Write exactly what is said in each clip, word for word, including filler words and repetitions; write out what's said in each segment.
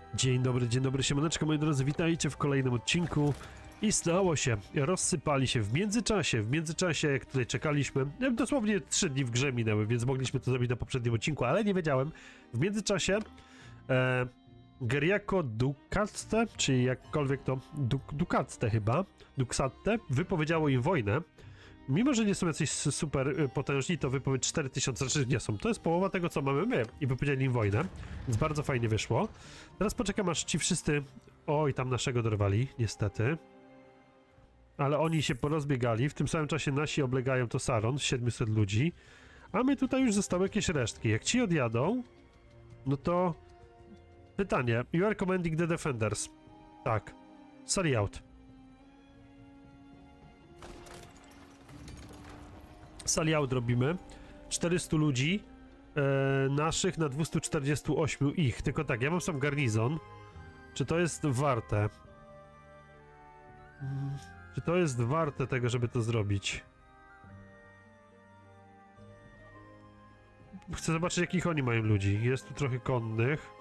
Dzień dobry, dzień dobry, siemaneczko moi drodzy, witajcie w kolejnym odcinku. I stało się, rozsypali się w międzyczasie, w międzyczasie jak tutaj czekaliśmy, dosłownie trzy dni w grze minęły, więc mogliśmy to zrobić na poprzednim odcinku, ale nie wiedziałem. W międzyczasie e, Geriako Ducatte, czy jakkolwiek to, Duk, Ducatte chyba, Ducatte, wypowiedziało im wojnę. Mimo że nie są jacyś super potężni, to wypowiedź cztery tysiące, znaczy nie są. To jest połowa tego, co mamy my i wypowiedzieli im wojnę, więc bardzo fajnie wyszło. Teraz poczekam, aż ci wszyscy... Oj, tam naszego dorwali, niestety. Ale oni się porozbiegali, w tym samym czasie nasi oblegają to Saron, siedemset ludzi, a my tutaj już zostały jakieś resztki. Jak ci odjadą, no to... Pytanie, you are commanding the defenders. Tak. Sally out. Sally out robimy. czterystu ludzi e, naszych na dwieście czterdzieści osiem ich. Tylko tak, ja mam sam garnizon. Czy to jest warte? Hmm. Czy to jest warte tego, żeby to zrobić? Chcę zobaczyć, jakich oni mają ludzi. Jest tu trochę konnych.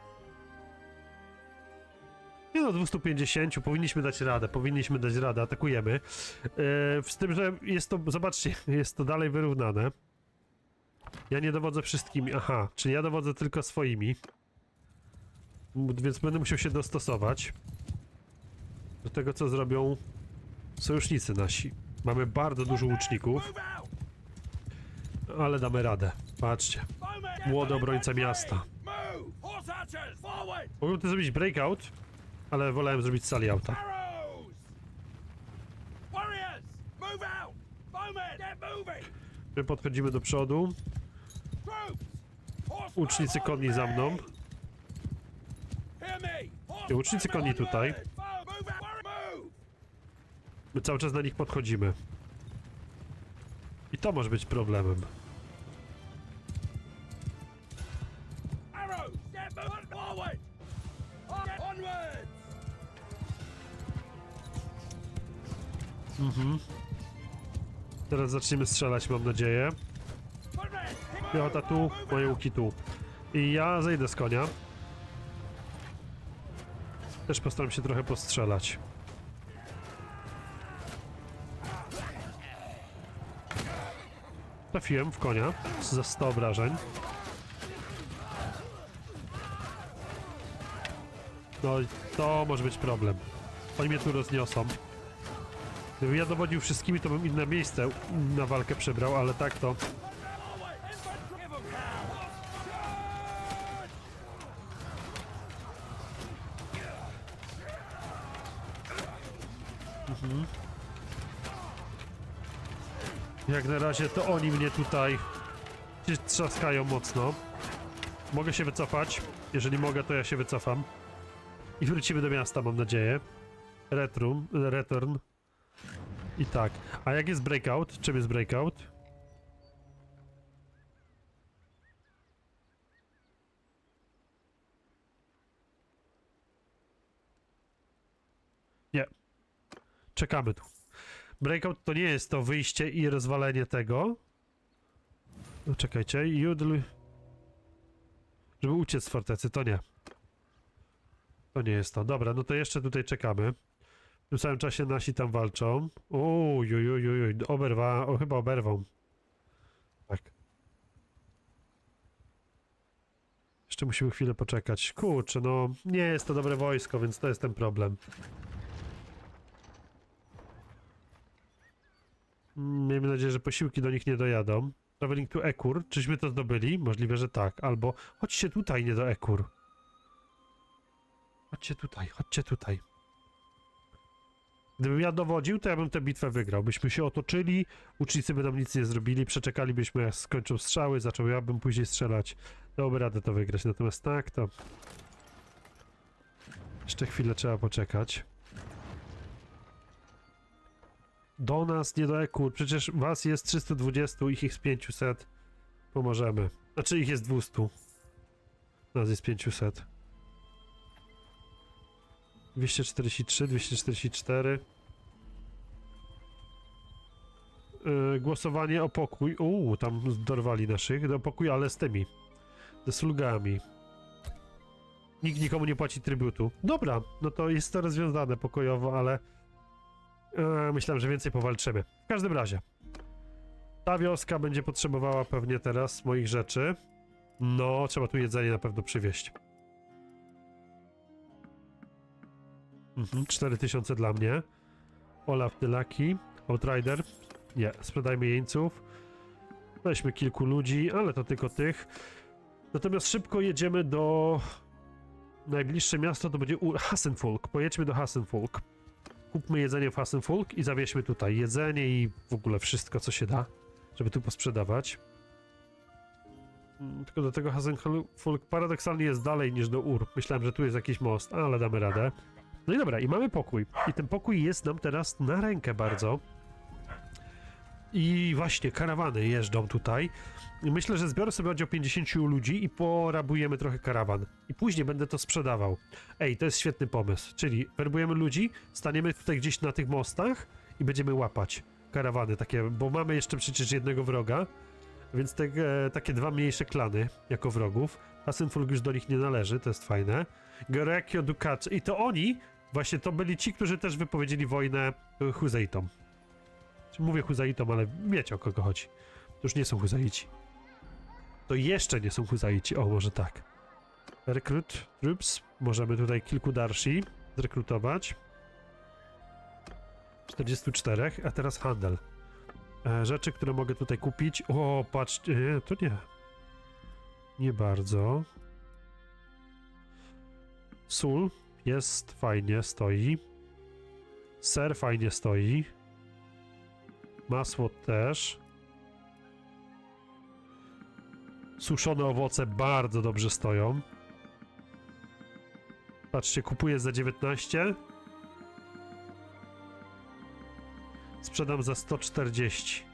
Nie no, dwieście pięćdziesiąt, powinniśmy dać radę, powinniśmy dać radę, atakujemy. Yy, z tym, że jest to, zobaczcie, jest to dalej wyrównane. Ja nie dowodzę wszystkimi, aha, czyli ja dowodzę tylko swoimi. Więc będę musiał się dostosować do tego, co zrobią sojusznicy nasi. Mamy bardzo dużo łuczników, ale damy radę. Patrzcie, młody obrońca miasta. Mogłem to zrobić breakout, ale wolałem zrobić Sally outa. My podchodzimy do przodu. Łucznicy konni za mną. I łucznicy konni tutaj. My cały czas na nich podchodzimy. I to może być problemem. Mhm. Teraz zaczniemy strzelać, mam nadzieję. Piechota tu, moje łuki tu. I ja zejdę z konia. Też postaram się trochę postrzelać. Trafiłem w konia za sto obrażeń. No i to może być problem. Oni mnie tu rozniosą. Gdybym ja dowodził wszystkimi, to bym inne miejsce na walkę przybrał, ale tak to... Mhm. Jak na razie to oni mnie tutaj trzaskają mocno. Mogę się wycofać. Jeżeli mogę, to ja się wycofam. I wrócimy do miasta, mam nadzieję. Retrum, return. I tak. A jak jest breakout? Czym jest breakout? Nie. Czekamy tu. Breakout to nie jest to wyjście i rozwalenie tego. No czekajcie. Judl... Żeby uciec z fortecy, to nie. To nie jest to. Dobra, no to jeszcze tutaj czekamy. W tym samym czasie nasi tam walczą. Uj, uj, uj, uj, oberwa, o, chyba oberwą. Tak. Jeszcze musimy chwilę poczekać. Kurczę, no nie jest to dobre wojsko, więc to jest ten problem. Miejmy nadzieję, że posiłki do nich nie dojadą. Traveling to Ekur. Czyśmy to zdobyli? Możliwe, że tak. Albo chodźcie tutaj, nie do Ekur. Chodźcie tutaj, chodźcie tutaj. Gdybym ja dowodził, to ja bym tę bitwę wygrał. Byśmy się otoczyli, łucznicy by nam nic nie zrobili, przeczekalibyśmy, jak skończą strzały, zaczął ja bym później strzelać. Dałoby radę to wygrać, natomiast tak, to... Jeszcze chwilę trzeba poczekać. Do nas, nie do Ekur, przecież was jest trzysta dwadzieścia, ich jest pięćset. Pomożemy. Znaczy ich jest dwieście. Nas jest pięćset. dwieście czterdzieści trzy, dwieście czterdzieści cztery. Yy, głosowanie o pokój. Uuu, tam dorwali naszych. Do pokój, ale z tymi. Ze sługami. Nikt nikomu nie płaci trybutu. Dobra, no to jest to rozwiązane pokojowo, ale e, myślałem, że więcej powalczymy. W każdym razie, ta wioska będzie potrzebowała pewnie teraz moich rzeczy. No, trzeba tu jedzenie na pewno przywieźć. Mhm, cztery tysiące dla mnie. Olaf Tylaki, Outrider. Nie, sprzedajmy jeńców. Weźmy kilku ludzi, ale to tylko tych. Natomiast szybko jedziemy do... Najbliższe miasto to będzie U... Hassenfolk. Pojedźmy do Hassenfolk. Kupmy jedzenie w Hassenfolk i zawieźmy tutaj jedzenie i w ogóle wszystko, co się da, żeby tu posprzedawać. Tylko do tego Hassenfolk paradoksalnie jest dalej niż do Ur. Myślałem, że tu jest jakiś most, ale damy radę. No i dobra, i mamy pokój. I ten pokój jest nam teraz na rękę bardzo. I właśnie, karawany jeżdżą tutaj. I myślę, że zbiorę sobie oddział pięćdziesięciu ludzi i porabujemy trochę karawan. I później będę to sprzedawał. Ej, to jest świetny pomysł. Czyli werbujemy ludzi, staniemy tutaj gdzieś na tych mostach i będziemy łapać karawany takie, bo mamy jeszcze przecież jednego wroga, więc te, e, takie dwa mniejsze klany jako wrogów. Hassenfolk już do nich nie należy, to jest fajne. Gorekio Dukacze. I to oni, właśnie to byli ci, którzy też wypowiedzieli wojnę Huzaitom. Mówię Huzaitom, ale wiecie, o kogo chodzi. To już nie są Huzaici. To jeszcze nie są Huzaici. O, może tak. Rekrut, troops. Możemy tutaj kilku darsi zrekrutować. czterdzieści cztery, a teraz handel. E, rzeczy, które mogę tutaj kupić. O, patrzcie, nie, to nie. Nie bardzo. Sól jest fajnie, stoi. Ser fajnie stoi. Masło też. Suszone owoce bardzo dobrze stoją. Patrzcie, kupuję za dziewiętnaście. Sprzedam za sto czterdzieści.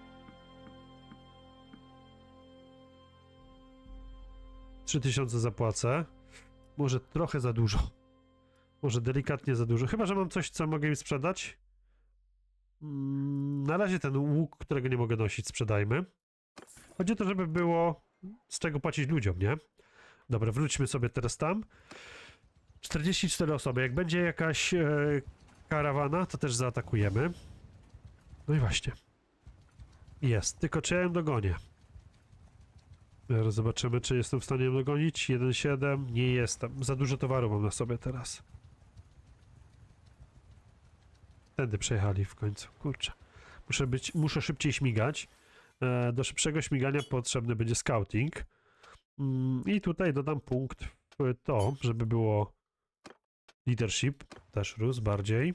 trzy tysiące zapłacę. Może trochę za dużo. Może delikatnie za dużo. Chyba że mam coś, co mogę im sprzedać. Na razie ten łuk, którego nie mogę nosić, sprzedajmy. Chodzi o to, żeby było z czego płacić ludziom, nie? Dobra, wróćmy sobie teraz tam. czterdzieści cztery osoby. Jak będzie jakaś e, karawana, to też zaatakujemy. No i właśnie. Jest. Tylko czy ja ją dogonię? Zaraz zobaczymy, czy jestem w stanie ją dogonić. jeden siedem. Nie jestem. Za dużo towaru mam na sobie teraz. Tędy przejechali w końcu. Kurczę. Muszę być, muszę szybciej śmigać. E, do szybszego śmigania potrzebny będzie scouting. Mm, I tutaj dodam punkt w to, żeby było leadership. Też rósł bardziej.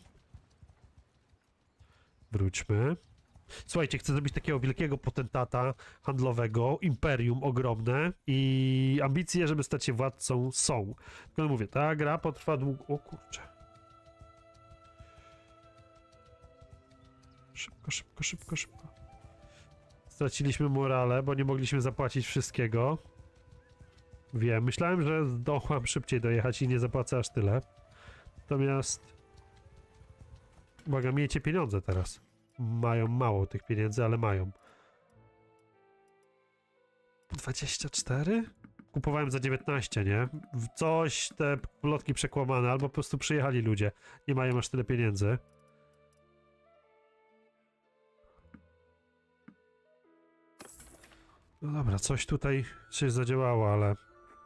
Wróćmy. Słuchajcie, chcę zrobić takiego wielkiego potentata handlowego, imperium ogromne i ambicje, żeby stać się władcą są. Tylko mówię, ta gra potrwa długo... O kurczę. Szybko, szybko, szybko, szybko. Straciliśmy morale, bo nie mogliśmy zapłacić wszystkiego. Wiem, myślałem, że zdołam szybciej dojechać i nie zapłacę aż tyle. Natomiast... Uwaga, miejcie pieniądze teraz. Mają mało tych pieniędzy, ale mają. dwadzieścia cztery? Kupowałem za dziewiętnaście, nie? Coś, te plotki przekłamane, albo po prostu przyjechali ludzie. Nie mają aż tyle pieniędzy. No dobra, coś tutaj się zadziałało, ale...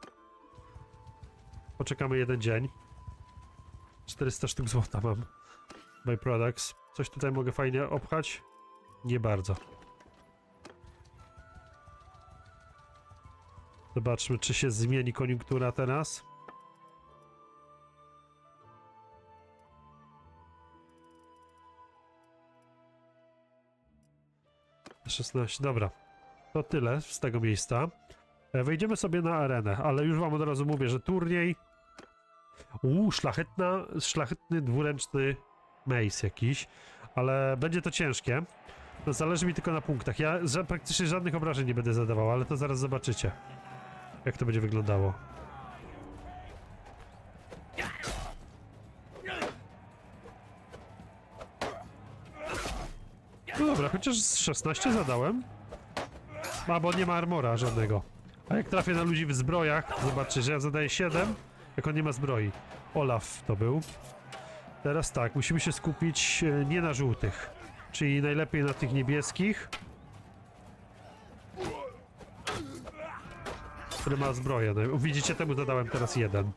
Poczekamy jeden dzień. czterysta sztuk złota mam. Byproducts. Coś tutaj mogę fajnie obchać? Nie bardzo. Zobaczmy, czy się zmieni koniunktura teraz. szesnaście, dobra. To tyle z tego miejsca. Wejdziemy sobie na arenę, ale już wam od razu mówię, że turniej... Uuu, szlachetna, szlachetny dwuręczny mace jakiś, ale będzie to ciężkie. No, zależy mi tylko na punktach. Ja ża praktycznie żadnych obrażeń nie będę zadawał, ale to zaraz zobaczycie, jak to będzie wyglądało. No dobra, chociaż z szesnaście zadałem. A, bo nie ma armora żadnego. A jak trafię na ludzi w zbrojach, zobaczcie, że ja zadaję siedem Jak on nie ma zbroi. Olaf to był. Teraz tak, musimy się skupić e, nie na żółtych. Czyli najlepiej na tych niebieskich. Który ma zbroję. No, widzicie, temu dodałem teraz jeden.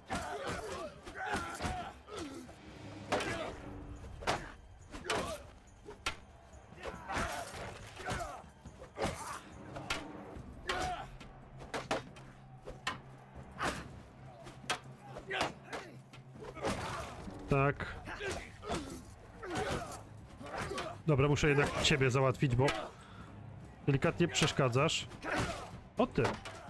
Tak. Dobra, muszę jednak ciebie załatwić, bo delikatnie przeszkadzasz. O ty!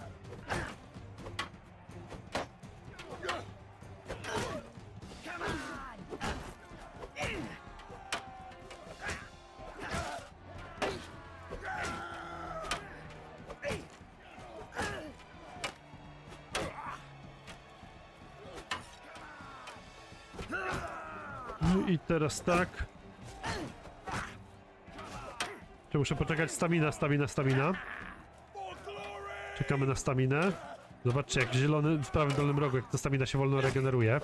No i teraz tak. Czy muszę poczekać? Stamina, stamina, stamina. Czekamy na staminę. Zobaczcie, jak zielony w prawym dolnym rogu, jak ta stamina się wolno regeneruje.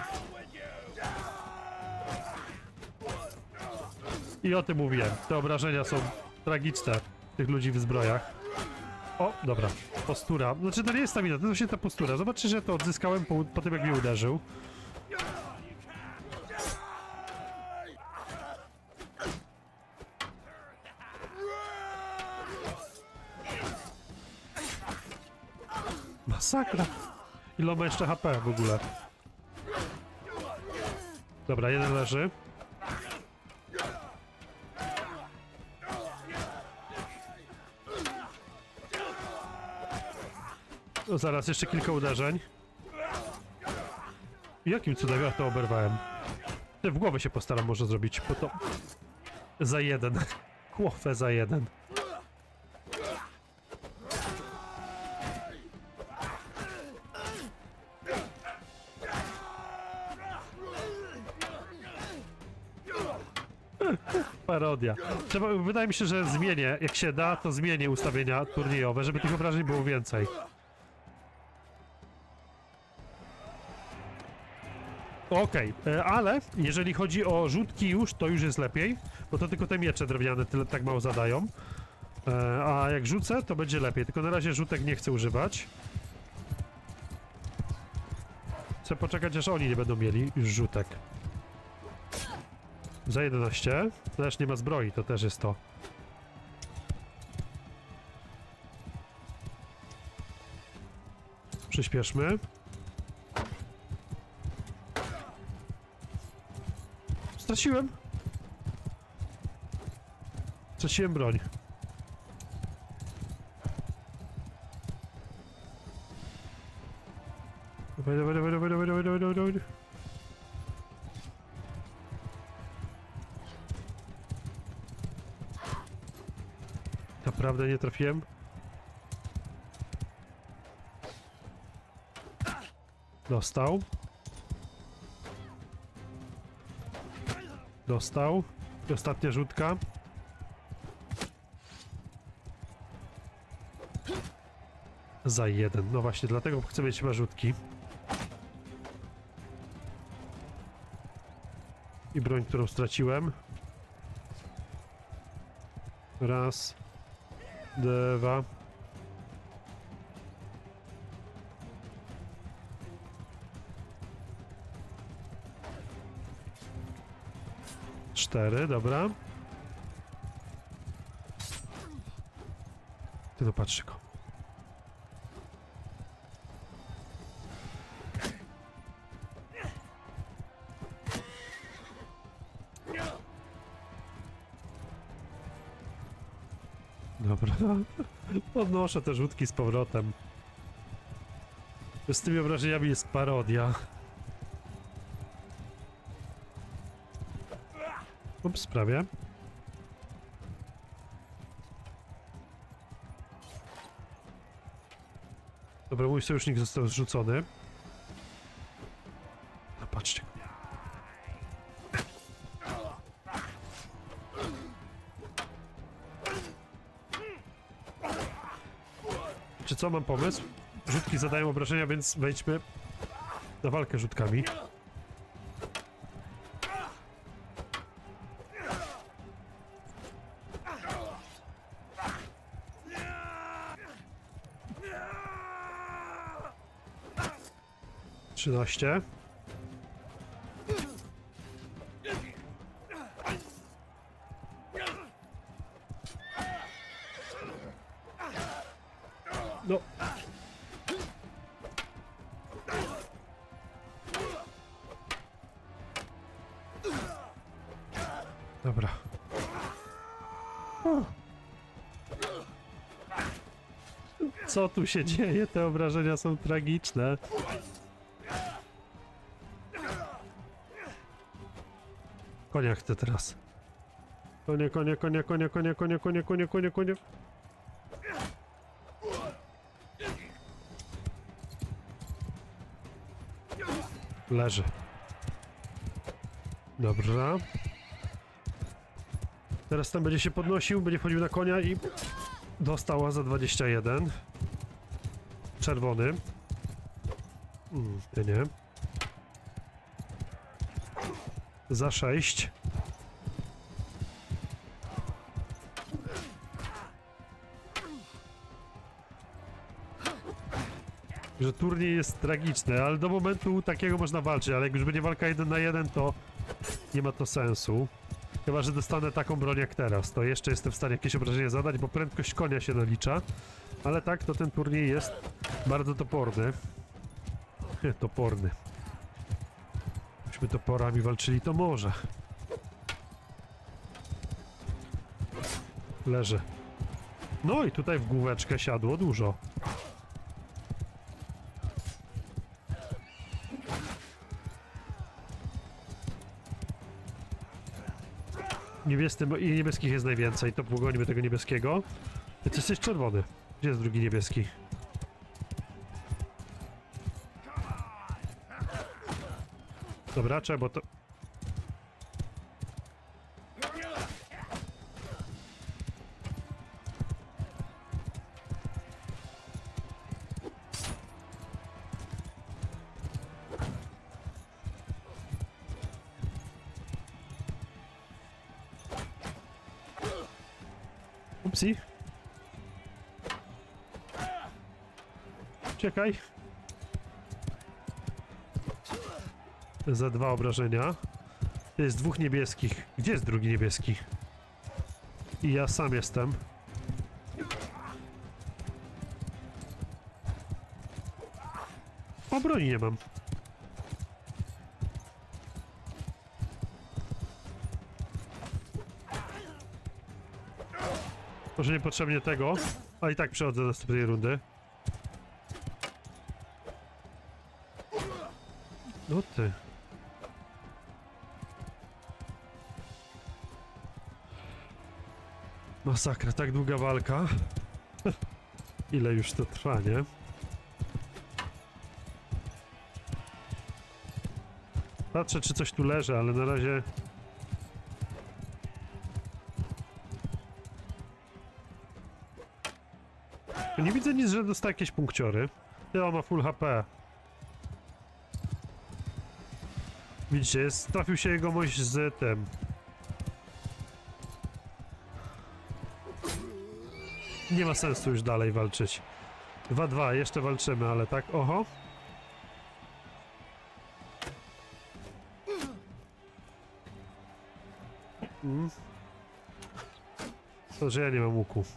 I o tym mówiłem. Te obrażenia są tragiczne tych ludzi w zbrojach. O, dobra. Postura. Znaczy, to nie jest stamina, to jest właśnie ta postura. Zobaczcie, że to odzyskałem po, po tym, jak mnie uderzył. Masakra! Ile ma jeszcze H P w ogóle? Dobra, jeden leży. No zaraz, jeszcze kilka uderzeń. Jakim cudem ja to oberwałem? Ty, w głowę się postaram może zrobić, bo to... Za jeden. Głowę za jeden. Parodia. Trzeba, wydaje mi się, że zmienię, jak się da, to zmienię ustawienia turniejowe, żeby tych obrażeń było więcej. Okej, okay, ale jeżeli chodzi o rzutki już, to już jest lepiej, bo to tylko te miecze drewniane tyle tak mało zadają. A jak rzucę, to będzie lepiej, tylko na razie rzutek nie chcę używać. Chcę poczekać, aż oni nie będą mieli już rzutek. Za jedenaście. Też nie ma zbroi, to też jest to. Przyspieszmy. Straciłem. Straciłem broń. Dawaj, dawaj, dawaj, dawaj, dawaj, dawaj, dawaj, dawaj. Naprawdę nie trafiłem? Dostał. Dostał. I ostatnia rzutka. Za jeden. No właśnie, dlatego chcę mieć chyba rzutki. I broń, którą straciłem. Raz. Dwa. Cztery, dobra. Ty no patrz go. Dobra. Podnoszę te rzutki z powrotem. Z tymi obrażeniami jest parodia. Ups, prawie. Dobra, mój sojusznik został zrzucony. No patrzcie. Czy co, mam pomysł? Rzutki zadają obrażenia, więc wejdźmy Na walkę rzutkami. Trzynaście. No. Dobra. Co tu się dzieje? Te obrażenia są tragiczne. Konia chcę teraz. Konie, konie, konie, konie, konie, konie, konie, konie, konie, konie. Leży. Dobra. Teraz tam będzie się podnosił, będzie wchodził na konia i dostała za dwadzieścia jeden. Czerwony. Hmm, ty nie. Za sześć. Że turniej jest tragiczny, ale do momentu takiego można walczyć, ale jak już będzie walka jeden na jeden, to nie ma to sensu. Chyba że dostanę taką broń jak teraz, to jeszcze jestem w stanie jakieś obrażenia zadać, bo prędkość konia się nalicza. Ale tak, to ten turniej jest bardzo toporny. Toporny. Gdybyśmy toporami walczyli, to może. Leży. No i tutaj w główeczkę siadło dużo. Niebiescy i niebieskich jest najwięcej, to pogonimy tego niebieskiego. Ty jesteś czerwony. Gdzie jest drugi niebieski? Dobra, trzeba, bo to... Upsi. Czekaj. Za dwa obrażenia. To jest dwóch niebieskich. Gdzie jest drugi niebieski? I ja sam jestem. O, broni nie mam. Może niepotrzebnie tego, a i tak przechodzę do następnej rundy. No ty. Masakra, tak długa walka. Ile już to trwa, nie? Patrzę, czy coś tu leży, ale na razie... Nie widzę nic, że dostaje jakieś punkciory. Ja, on ma full H P. Widzicie, jest, trafił się jegomość z tym. Nie ma sensu już dalej walczyć. dwa dwa, jeszcze walczymy, ale tak, oho. Mm. To, że ja nie mam łuku.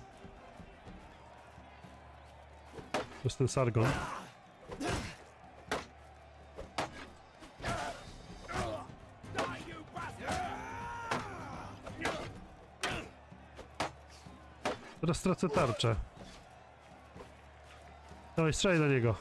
To jest ten Sargon. Teraz stracę tarczę. Dawaj, strzelaj do niego.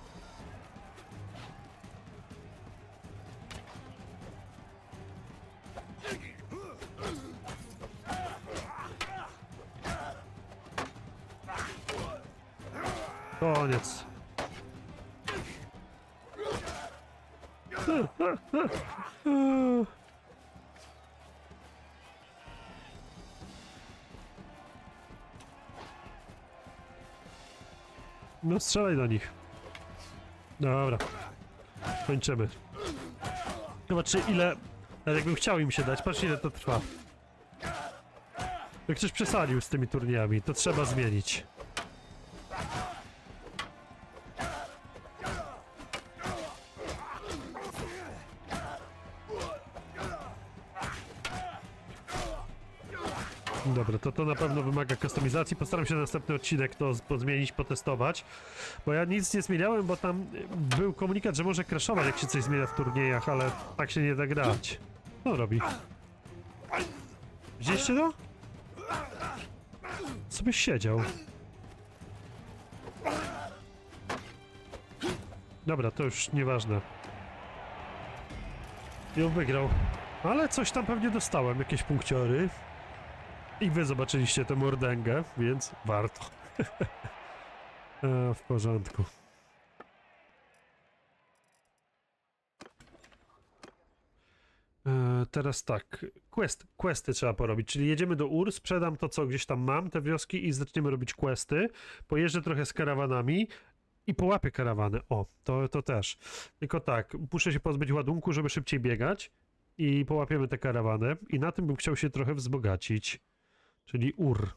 Koniec. No strzelaj do nich. Dobra. Kończymy. Zobaczcie ile... Jakbym chciał im się dać, patrzcie ile to trwa. Jak ktoś przesadził z tymi turniejami, to trzeba zmienić. Dobra, to to na pewno wymaga kustomizacji. Postaram się na następny odcinek to pozmienić, potestować. Bo ja nic nie zmieniałem, bo tam był komunikat, że może crashować, jak się coś zmienia w turniejach, ale tak się nie da grać. Co robi? Widzieliście to? Sobie siedział. Dobra, to już nieważne. I on wygrał. Ale coś tam pewnie dostałem, jakieś punkciory. I wy zobaczyliście tę mordęgę, więc warto. A, w porządku. E, teraz tak, quest, questy trzeba porobić, czyli jedziemy do Ur, sprzedam to, co gdzieś tam mam, te wioski i zaczniemy robić questy. Pojeżdżę trochę z karawanami i połapię karawany. O, to, to też. Tylko tak, muszę się pozbyć ładunku, żeby szybciej biegać i połapiemy te karawany i na tym bym chciał się trochę wzbogacić. Czyli Ur.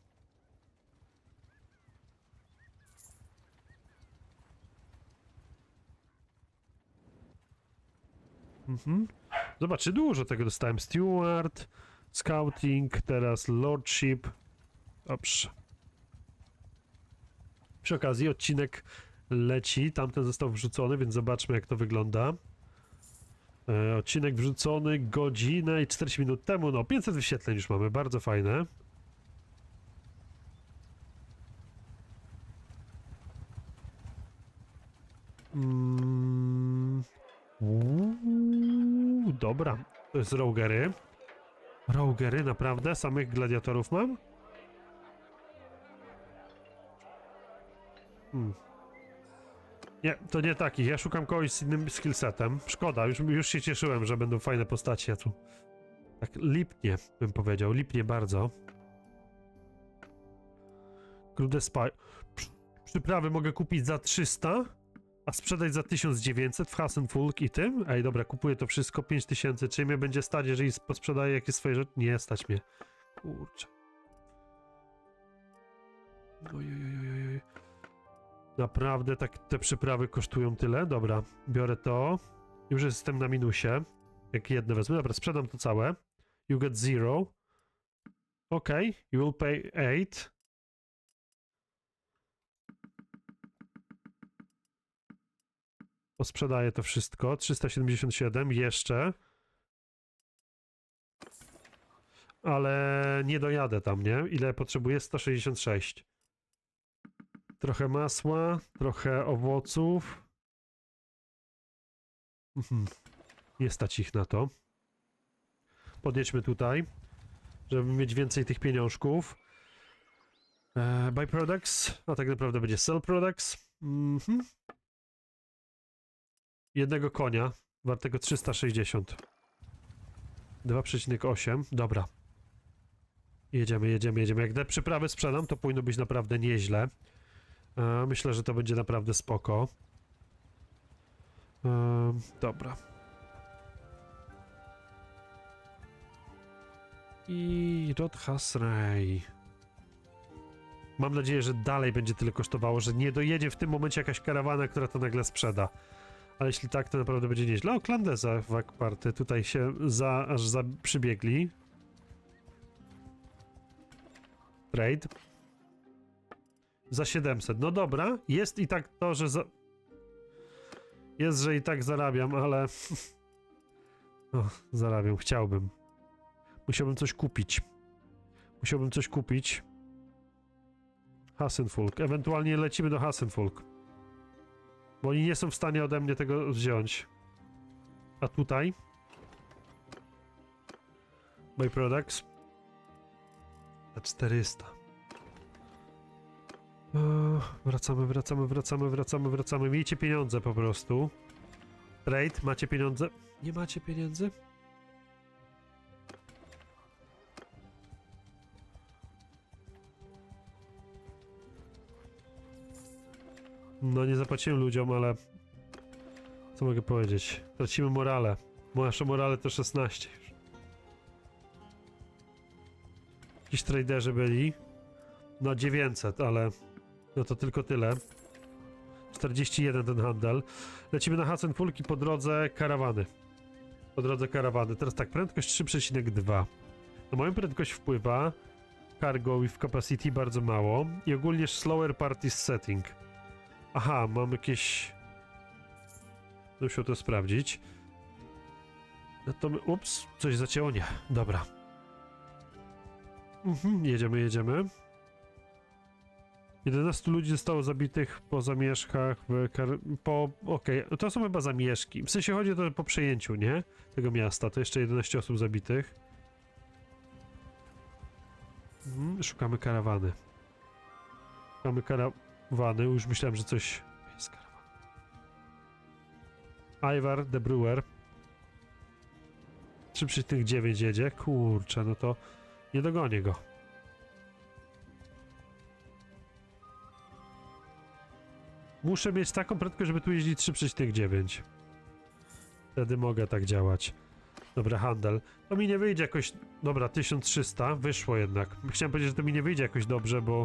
Mhm. Zobaczcie, dużo tego dostałem. Steward, Scouting, teraz Lordship. Dobrze. Przy okazji odcinek leci, tamten został wrzucony, więc zobaczmy jak to wygląda. E, odcinek wrzucony godzinę i czterdzieści minut temu, no pięćset wyświetleń już mamy, bardzo fajne. Mm. Uuu, dobra, to jest Rogery. Rogery, naprawdę? Samych gladiatorów mam? Hmm. Nie, to nie takich. Ja szukam kogoś z innym skillsetem. Szkoda, już, już się cieszyłem, że będą fajne postacie. Tu tak lipnie, bym powiedział. Lipnie bardzo. Krude Spy. Przyprawy mogę kupić za trzysta, a sprzedać za tysiąc dziewięćset w Hassenfulk i tym? Ej, dobra, kupuję to wszystko, pięć tysięcy. Czy mnie będzie stać, jeżeli posprzedaję jakieś swoje rzeczy? Nie, stać mnie. Kurczę. Ojojojojoj. Naprawdę tak te przyprawy kosztują tyle? Dobra, biorę to. Już jestem na minusie. Jak jedne wezmę. Dobra, sprzedam to całe. You get zero. Ok, you will pay eight. Posprzedaję to wszystko. trzysta siedemdziesiąt siedem, jeszcze. Ale nie dojadę tam, nie? Ile potrzebuję? sto sześćdziesiąt sześć. Trochę masła, trochę owoców. Mhm. Nie stać ich na to. Podjedźmy tutaj, żeby mieć więcej tych pieniążków. E, buy products, a tak naprawdę będzie sell products. Mhm. Jednego konia, wartego trzysta sześćdziesiąt. dwa przecinek osiem, dobra. Jedziemy, jedziemy, jedziemy. Jak te przyprawy sprzedam, to powinno być naprawdę nieźle. E, myślę, że to będzie naprawdę spoko. E, dobra. I Rodhasray. Mam nadzieję, że dalej będzie tyle kosztowało, że nie dojedzie w tym momencie jakaś karawana, która to nagle sprzeda. Ale jeśli tak, to naprawdę będzie nieźle. O, Klandeza w Akparty. Tutaj się za, aż za przybiegli. Trade. Za siedemset. No dobra, jest i tak to, że za... Jest, że i tak zarabiam, ale... O, zarabiam, chciałbym. Musiałbym coś kupić. Musiałbym coś kupić. Hassenfulk. Ewentualnie lecimy do Hassenfulk. Bo oni nie są w stanie ode mnie tego wziąć. A tutaj? Buy products. Za czterysta. O, wracamy, wracamy, wracamy, wracamy, wracamy. Miejcie pieniądze po prostu. Trade, macie pieniądze? Nie macie pieniędzy? No nie zapłaciłem ludziom, ale Co mogę powiedzieć? Tracimy morale. Nasze morale to szesnaście już. Jakiś traderzy byli. No dziewięćset, ale... No to tylko tyle. czterdzieści jeden ten handel. Lecimy na Hasenfulki po drodze karawany. Po drodze karawany. Teraz tak, prędkość trzy przecinek dwa. Na moją prędkość wpływa cargo with capacity bardzo mało i ogólnie slower party setting. Aha, mam jakieś... Muszę to sprawdzić. No to my... Ups, coś zacięło? Nie. Dobra. Mhm, jedziemy, jedziemy. jedenastu ludzi zostało zabitych po zamieszkach w kar... po... okej, okay. To są chyba zamieszki. W sensie chodzi o to po przejęciu, nie? Tego miasta. To jeszcze jedenaście osób zabitych. Mhm, szukamy karawany. Szukamy karawany. Już myślałem, że coś... Jest karawan. Ivar de Brewer. trzy przecinek dziewięć jedzie. Kurczę, no to nie dogonię go. Muszę mieć taką prędkość, żeby tu jeździć trzy przecinek dziewięć. Wtedy mogę tak działać. Dobra, handel. To mi nie wyjdzie jakoś... Dobra, tysiąc trzysta. Wyszło jednak. Chciałem powiedzieć, że to mi nie wyjdzie jakoś dobrze, bo...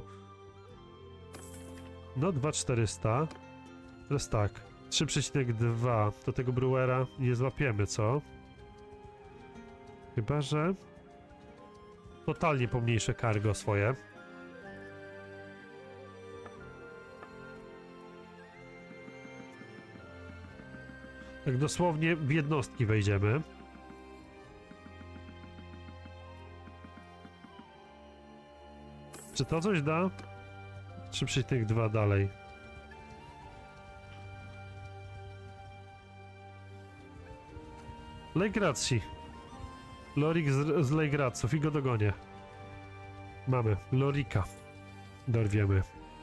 No, dwa tysiące czterysta. Teraz tak. trzy przecinek dwa. Do tego Brewera nie złapiemy, co? Chyba, że... Totalnie pomniejsze cargo swoje. Tak dosłownie w jednostki wejdziemy. Czy to coś da? trzy przecinek dwa dalej. Lejgracji. Lorik z, z Lejgraców i go dogonię. Mamy. Lorika. Dorwiemy.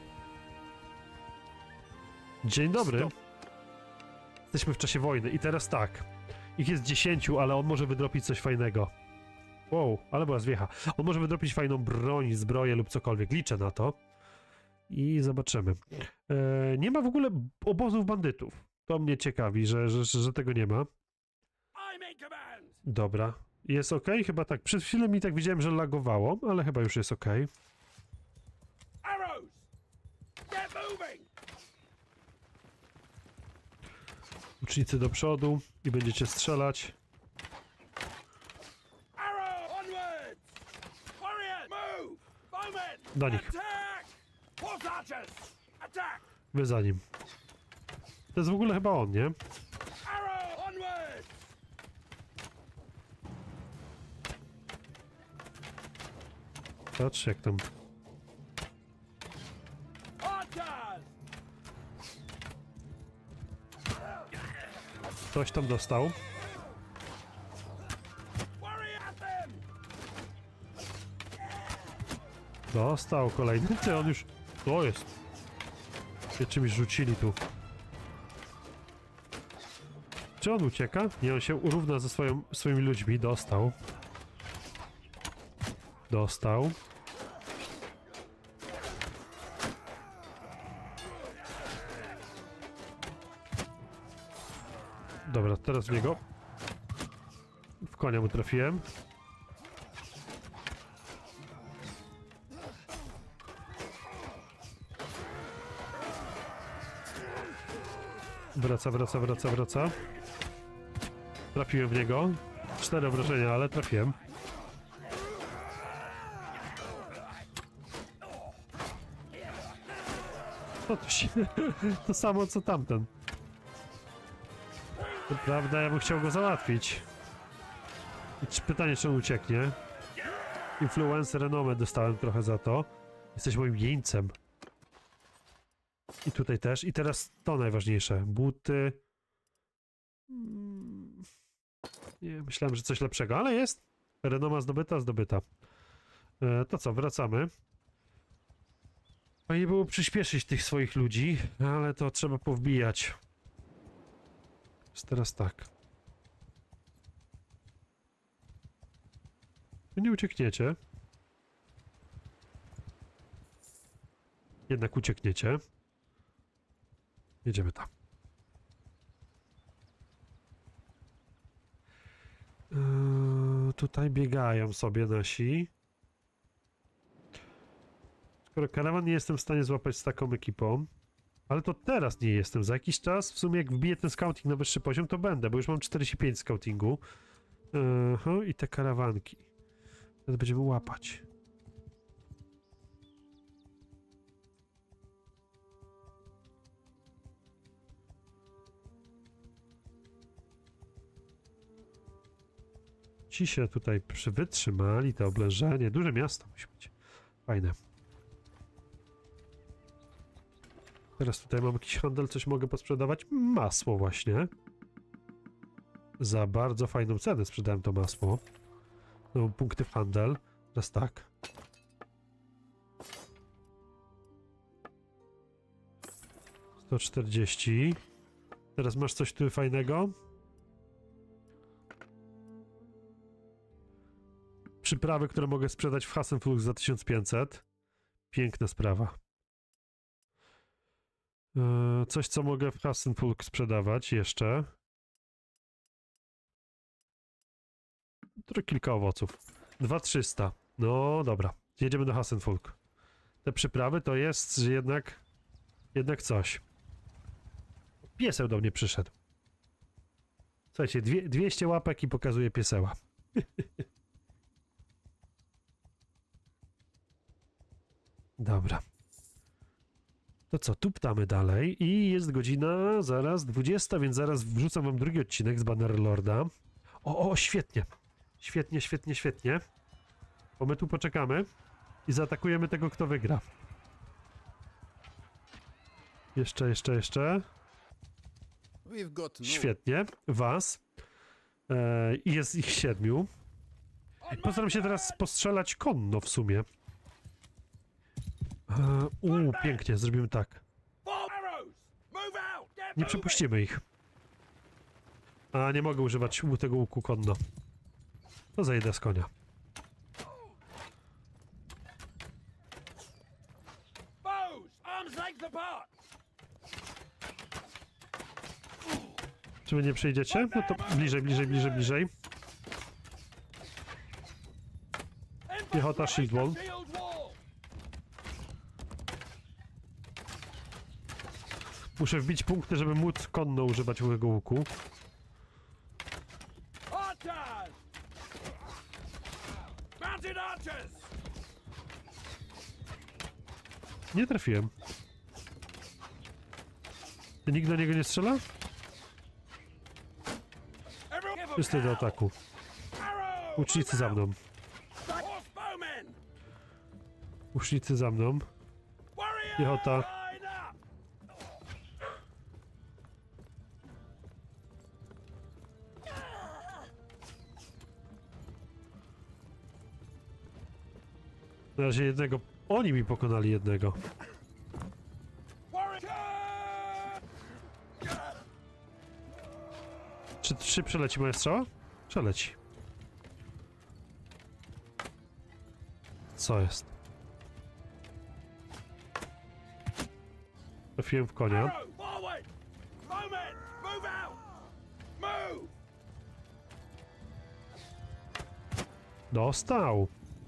Dzień dobry. Stop. Jesteśmy w czasie wojny i teraz tak. Ich jest dziesięciu, ale on może wydropić coś fajnego. Wow, ale była zwiecha. On może wydropić fajną broń, zbroję lub cokolwiek. Liczę na to. I zobaczymy. E, nie ma w ogóle obozów bandytów. To mnie ciekawi, że, że, że tego nie ma. Dobra. Jest ok? Chyba tak. Przez chwilę mi tak widziałem, że lagowało, ale chyba już jest ok. Łucznicy do przodu i będziecie strzelać. Do nich. Wy za nim. To jest w ogóle chyba on, nie? Patrz jak tam. Ktoś tam dostał. Dostał kolejny. Ty, on już... To jest. Się czymś rzucili tu. Czy on ucieka? Nie, on się urówna ze swoją, swoimi ludźmi. Dostał. Dostał. Dobra, teraz w niego. W konia mu trafiłem. Wraca, wraca, wraca, wraca. Trafiłem w niego. Cztery obrażenia, ale trafiłem. To, to, się, to samo co tamten. To prawda, ja bym chciał go załatwić. I pytanie, czy on ucieknie. Influencer, renomę dostałem trochę za to. Jesteś moim jeńcem. I tutaj też. I teraz to najważniejsze. Buty. Nie, myślałem, że coś lepszego, ale jest. Renoma zdobyta, zdobyta. E, to co, wracamy. Fajnie było przyspieszyć tych swoich ludzi, ale to trzeba powbijać. Jest teraz tak. Wy nie uciekniecie. Jednak uciekniecie. Jedziemy tam. tutaj biegają sobie nasi. Skoro karawan nie jestem w stanie złapać z taką ekipą, ale to teraz nie jestem. Za jakiś czas, w sumie jak wbiję ten scouting na wyższy poziom, to będę, bo już mam czterdzieści pięć scoutingu. Aha, i te karawanki. Teraz będziemy łapać. Ci się tutaj przy wytrzymali, to oblężenie. Duże miasto musi być. Fajne. Teraz tutaj mam jakiś handel, coś mogę posprzedawać? Masło właśnie. Za bardzo fajną cenę sprzedałem to masło. No, punkty w handel. Teraz tak. sto czterdzieści. Teraz masz coś tu fajnego? Przyprawy, które mogę sprzedać w Hassenflug za tysiąc pięćset. Piękna sprawa. Eee, coś, co mogę w Hassenflug sprzedawać jeszcze. To kilka owoców. dwa tysiące trzysta. No dobra. Jedziemy do Hassenflug. Te przyprawy to jest jednak... Jednak coś. Pieseł do mnie przyszedł. Słuchajcie, dwie, dwieście łapek i pokazuje pieseła. Dobra. To co, tu ptamy dalej i jest godzina zaraz dwudziesta, więc zaraz wrzucam wam drugi odcinek z Bannerlorda. O, o, świetnie. Świetnie, świetnie, świetnie. Bo my tu poczekamy i zaatakujemy tego, kto wygra. Jeszcze, jeszcze, jeszcze. Świetnie. Was. I e, jest ich siedmiu. Postaram się teraz postrzelać konno w sumie. Uuu, pięknie, zrobimy tak. Nie przepuścimy ich. A, nie mogę używać tego łuku konno. To zejdę z konia. Czy wy nie przejdziecie? No to bliżej, bliżej, bliżej, bliżej. Piechota, shield wall. Muszę wbić punkty, żeby móc konno używać tego łuku. Nie trafiłem. Ty nikt do niego nie strzela? Wszyscy do ataku. Łucznicy za mną. Łucznicy za mną. Piechota. Na razie jednego... Oni mi pokonali jednego. Czy, czy przeleci moja strzała? Przeleci. Co jest? Trafiłem w konia. Dostał.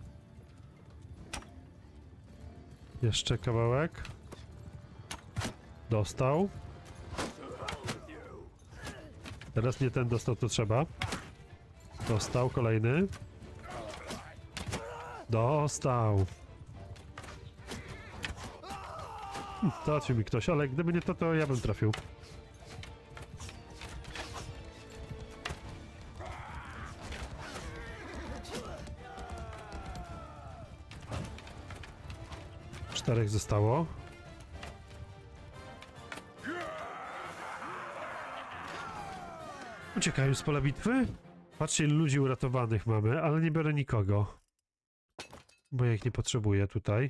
Jeszcze kawałek. Dostał. Teraz nie ten dostał, to trzeba. Dostał kolejny. Dostał. Hm, trafił mi ktoś, ale gdyby nie to, to ja bym trafił. Czterech zostało. Uciekają z pola bitwy. Patrzcie, ilu ludzi uratowanych mamy, ale nie biorę nikogo. Bo ja ich nie potrzebuję tutaj.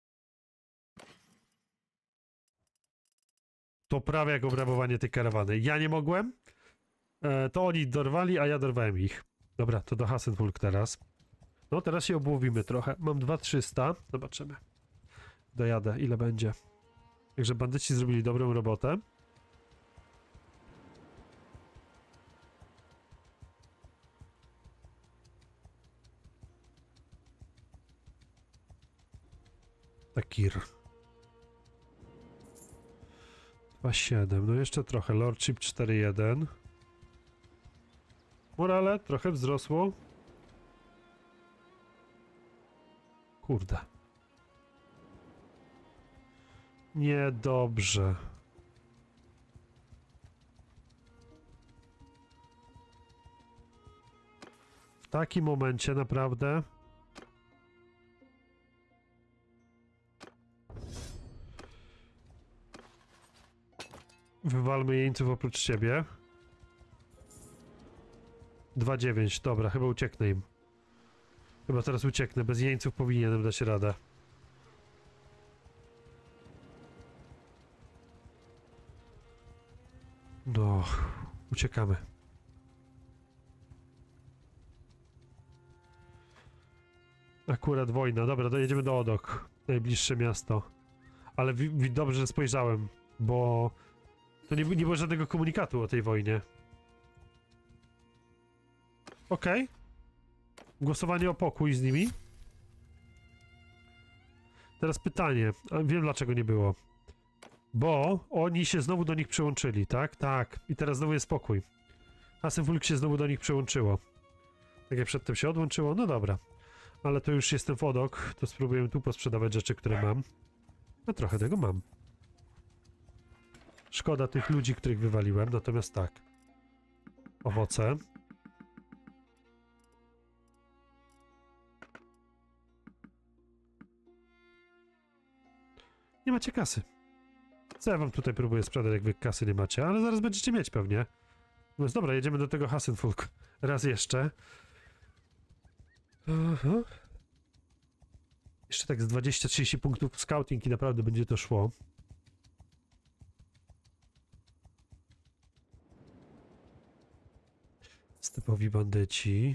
To prawie jak obrabowanie tej karawany. Ja nie mogłem. E, to oni dorwali, a ja dorwałem ich. Dobra, to do Hassenflug teraz. No, teraz się obłowimy trochę. Mam dwa tysiące trzysta. Zobaczymy. Dojadę, ile będzie. Także bandyci zrobili dobrą robotę. Takir. dwa siedem, no jeszcze trochę. Lordship cztery jeden. Morale trochę wzrosło. Kurde. Niedobrze. W takim momencie naprawdę... Wywalmy jeńców oprócz siebie. dwa dziewięć, dobra, chyba ucieknę im. Chyba teraz ucieknę, bez jeńców powinienem dać radę. No, uciekamy. Akurat wojna, dobra, dojedziemy do Odok, najbliższe miasto. Ale wi wi dobrze, że spojrzałem, bo to nie, nie było żadnego komunikatu o tej wojnie. Okej. Okay. Głosowanie o pokój z nimi. Teraz pytanie, a wiem dlaczego nie było. Bo oni się znowu do nich przyłączyli, tak? Tak. I teraz znowu jest spokój. Hassenfulk się znowu do nich przyłączyło. Tak jak przedtem się odłączyło, no dobra. Ale to już jestem w Odok, to spróbujemy tu posprzedawać rzeczy, które mam. No trochę tego mam. Szkoda tych ludzi, których wywaliłem, natomiast tak. Owoce. Nie macie kasy. Co ja wam tutaj próbuję sprzedać, jak wy kasy nie macie, ale zaraz będziecie mieć pewnie. No jest dobra, jedziemy do tego Hassenfulk. Raz jeszcze. Aha. Jeszcze tak z dwadzieścia trzydzieści punktów scouting i naprawdę będzie to szło. Stepowi bandyci.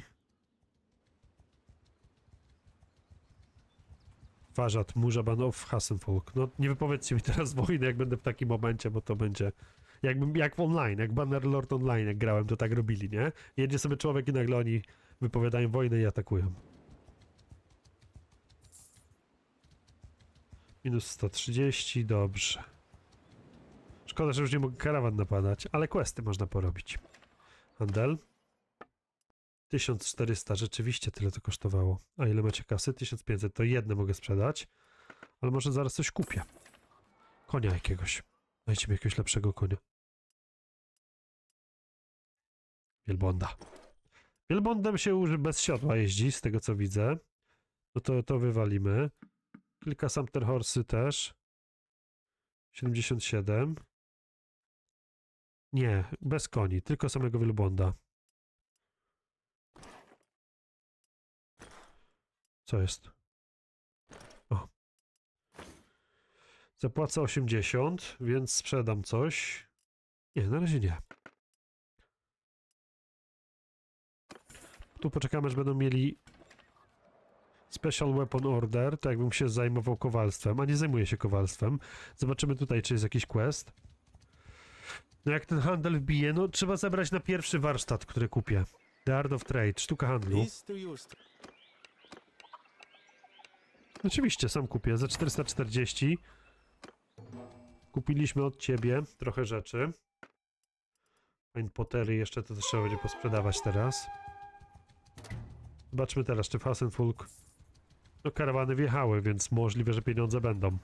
Warzat, Murzaban of Hassenfulk. No nie wypowiedzcie mi teraz wojny, jak będę w takim momencie, bo to będzie... Jakbym, jak w online, jak Bannerlord Online, jak grałem, to tak robili, nie? Jedzie sobie człowiek i nagle oni wypowiadają wojnę i atakują. Minus sto trzydzieści, dobrze. Szkoda, że już nie mogę karawan napadać, ale questy można porobić. Handel. tysiąc czterysta, rzeczywiście tyle to kosztowało. A ile macie kasy? tysiąc pięćset, to jedne mogę sprzedać. Ale może zaraz coś kupię. Konia jakiegoś. Dajcie mi jakiegoś lepszego konia. Wielbłąda. Wielbłądem się już bez siodła jeździ, z tego co widzę. No to, to wywalimy. Kilka Sumpter Horsy też. siedemdziesiąt siedem. Nie, bez koni, tylko samego wielbłąda. Co jest? O. Zapłacę osiemdziesiąt, więc sprzedam coś. Nie, na razie nie. Tu poczekamy, aż będą mieli Special Weapon Order, tak jakbym się zajmował kowalstwem, a nie zajmuję się kowalstwem. Zobaczymy tutaj, czy jest jakiś quest. No jak ten handel wbije, no trzeba zebrać na pierwszy warsztat, który kupię. The Art of Trade, sztuka handlu. Oczywiście, sam kupię, za czterysta czterdzieści. Kupiliśmy od ciebie trochę rzeczy. Fine pottery jeszcze to też trzeba będzie posprzedawać teraz. Zobaczmy teraz, czy w Hassenfulk... No karawany wjechały, więc możliwe, że pieniądze będą.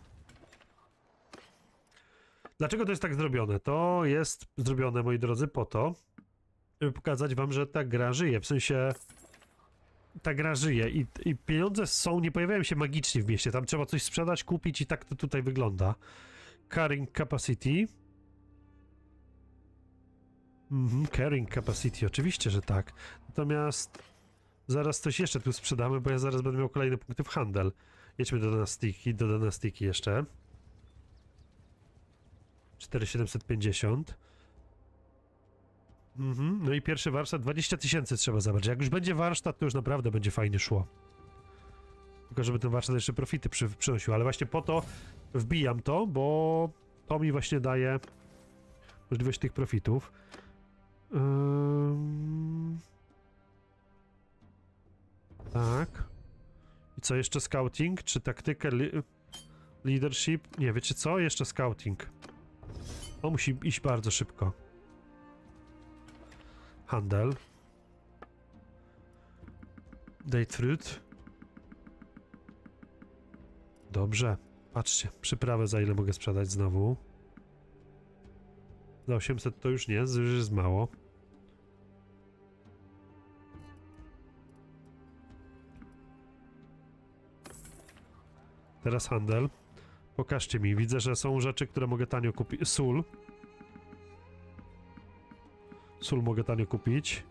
Dlaczego to jest tak zrobione? To jest zrobione, moi drodzy, po to, żeby pokazać wam, że ta gra żyje, w sensie... Ta gra żyje i, i pieniądze są, nie pojawiają się magicznie w mieście, tam trzeba coś sprzedać, kupić i tak to tutaj wygląda. Carrying capacity. Mhm, carrying capacity, oczywiście, że tak. Natomiast zaraz coś jeszcze tu sprzedamy, bo ja zaraz będę miał kolejne punkty w handel. Jedźmy do Dynastiki, do Dynastiki jeszcze. cztery tysiące siedemset pięćdziesiąt. Mhm, no i pierwszy warsztat, dwadzieścia tysięcy trzeba zabrać. Jak już będzie warsztat, to już naprawdę będzie fajnie szło. Tylko żeby ten warsztat jeszcze profity przy, przynosił, ale właśnie po to wbijam to, bo to mi właśnie daje możliwość tych profitów. Ym... Tak. I co jeszcze? Scouting? Czy taktykę? Leadership. Nie, wiecie co? Jeszcze scouting. On musi iść bardzo szybko. Handel. Date fruit. Dobrze. Patrzcie, przyprawę za ile mogę sprzedać znowu. Za osiemset to już nie jest, już jest mało. Teraz handel. Pokażcie mi, widzę, że są rzeczy, które mogę tanio kupić. Sól. Sól mogę tanio kupić.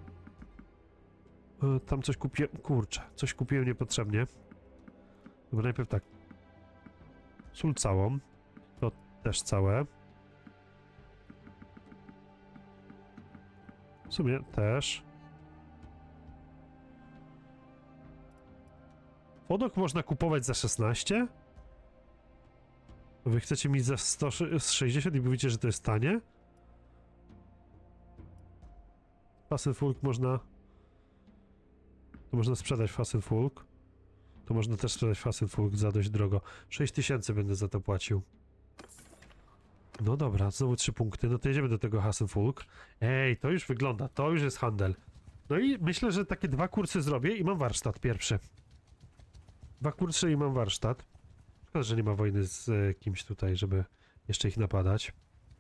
E, tam coś kupiłem, kurczę, coś kupiłem niepotrzebnie. Bo najpierw tak. Sól całą. To też całe. W sumie też. Wodok można kupować za szesnaście? Wy chcecie mi za sto sześćdziesiąt i mówicie, że to jest tanie? Fasenfulk można... To można sprzedać Fasenfulk. To można też sprzedać Fasenfulk za dość drogo. sześć tysięcy będę za to płacił. No dobra, znowu trzy punkty. No to jedziemy do tego Fasenfulk. Ej, to już wygląda. To już jest handel. No i myślę, że takie dwa kursy zrobię i mam warsztat pierwszy. Dwa kursy i mam warsztat. Szkoda, że nie ma wojny z e, kimś tutaj, żeby jeszcze ich napadać.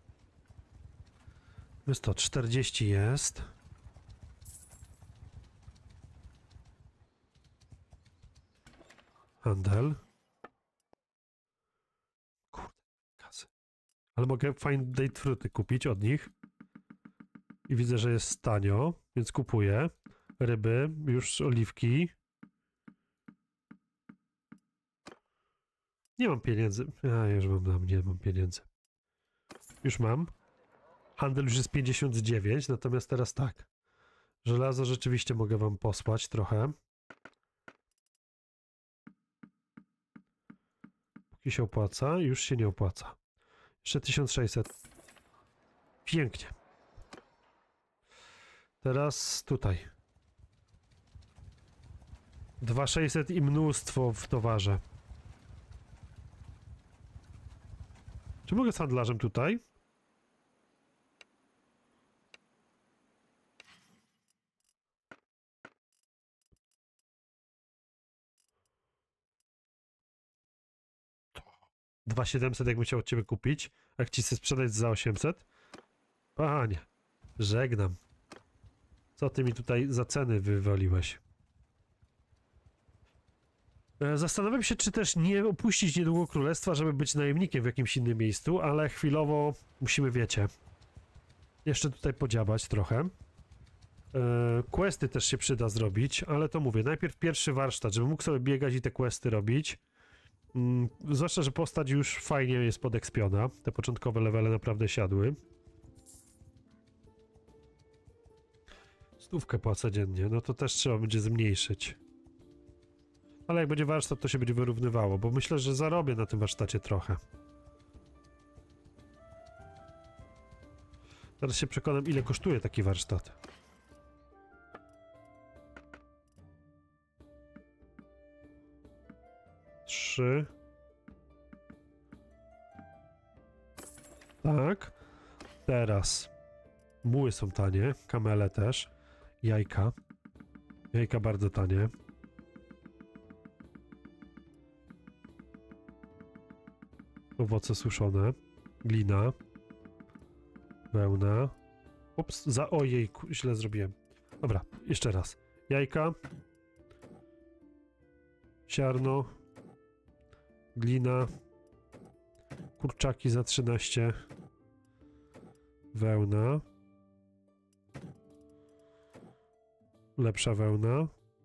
Jest to czterdzieści jest. Handel. Kurde, kasy. Ale mogę fine date fruity kupić od nich. I widzę, że jest tanio, więc kupuję. Ryby, już oliwki. Nie mam pieniędzy. A, już mam, nie mam pieniędzy. Już mam. Handel już jest pięćdziesiąt dziewięć, natomiast teraz tak. Żelazo rzeczywiście mogę wam posłać trochę. Póki się opłaca, już się nie opłaca. Jeszcze tysiąc sześćset. Pięknie. Teraz tutaj. dwa tysiące sześćset i mnóstwo w towarze. Czy mogę z handlarzem tutaj? dwa tysiące siedemset jakbym chciał od ciebie kupić, jak ci chcę sprzedać za osiemset? Panie, żegnam. Co ty mi tutaj za ceny wywaliłeś? Zastanawiam się, czy też nie opuścić niedługo królestwa, żeby być najemnikiem w jakimś innym miejscu, ale chwilowo musimy, wiecie, jeszcze tutaj podziabać trochę. Questy też się przyda zrobić, ale to mówię, najpierw pierwszy warsztat, żebym mógł sobie biegać i te questy robić. Mm, zwłaszcza, że postać już fajnie jest podekspiona. Te początkowe levele naprawdę siadły. Stówkę płacę dziennie, no to też trzeba będzie zmniejszyć. Ale jak będzie warsztat, to się będzie wyrównywało, bo myślę, że zarobię na tym warsztacie trochę. Zaraz się przekonam, ile kosztuje taki warsztat. Trzy. Tak. Teraz. Muły są tanie, kamele też. Jajka. Jajka bardzo tanie. Owoce suszone. Glina. Wełna. Ups, za ojej, źle zrobiłem. Dobra, jeszcze raz. Jajka. Siarno. Glina. Kurczaki za trzynaście. Wełna. Lepsza wełna.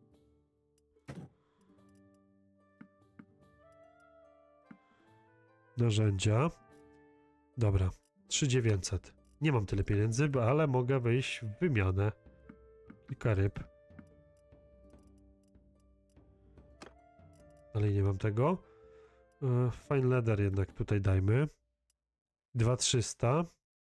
Narzędzia. Dobra. trzy tysiące dziewięćset. Nie mam tyle pieniędzy, ale mogę wyjść w wymianę. Kilka ryb. Dalej nie mam tego. Fine leather jednak tutaj dajmy. dwa tysiące trzysta.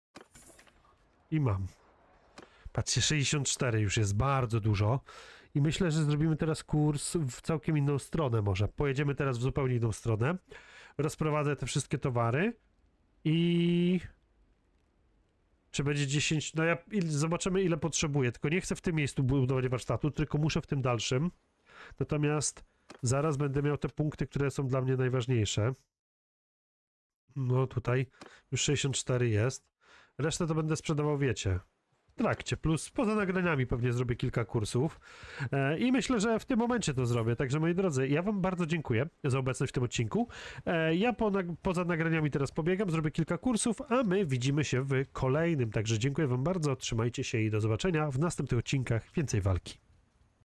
I mam. Patrzcie, sześćdziesiąt cztery już jest bardzo dużo. I myślę, że zrobimy teraz kurs w całkiem inną stronę może. Pojedziemy teraz w zupełnie inną stronę. rozprowadzę te wszystkie towary i... Czy będzie dziesięć? No ja il, zobaczymy, ile potrzebuję. Tylko nie chcę w tym miejscu budować warsztatu, tylko muszę w tym dalszym. Natomiast zaraz będę miał te punkty, które są dla mnie najważniejsze. No tutaj już sześćdziesiąt cztery jest. Resztę to będę sprzedawał, wiecie, w trakcie. Plus poza nagraniami pewnie zrobię kilka kursów. E, I myślę, że w tym momencie to zrobię. Także moi drodzy, ja wam bardzo dziękuję za obecność w tym odcinku. E, ja po, nag poza nagraniami teraz pobiegam, zrobię kilka kursów, a my widzimy się w kolejnym. Także dziękuję wam bardzo, trzymajcie się i do zobaczenia w następnych odcinkach Więcej Walki.